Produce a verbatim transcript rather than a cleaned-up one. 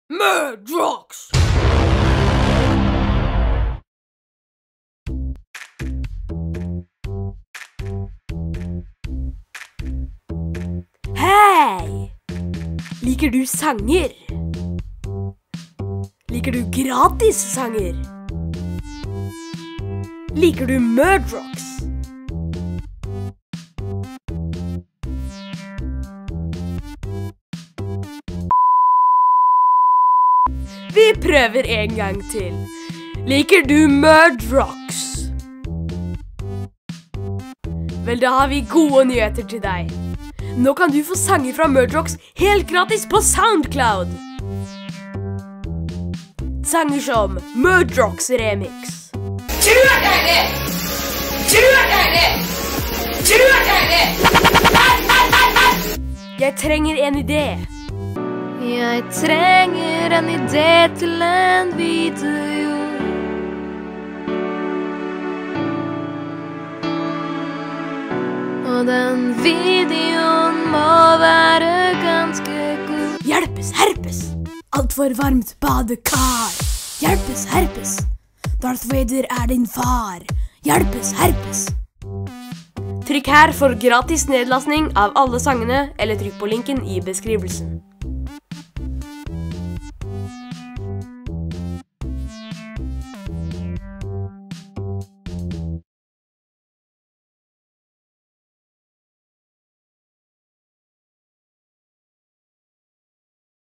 Murdrocks! Hei! Liker du sanger? Liker du gratis sanger? Liker du Murdrocks? Vi prøver en gang til. Liker du Murdrocks? Vel, da har vi gode nyheter til deg. Nå kan du få sanger fra Murdrocks helt gratis på SoundCloud. Sanger som Murdrocks Remix. Tror deg det! Tror deg det! Tror deg det! Jeg trenger en idé. Jeg trenger en idé til en video. Og den videoen må være ganske god. Hjelpes, herpes. Alt for varmt badekar. Hjelpes, herpes. Darth Vader er din far. Hjelpes, herpes. Trykk her for gratis nedlastning av alle sangene, eller trykk på linken i beskrivelsen.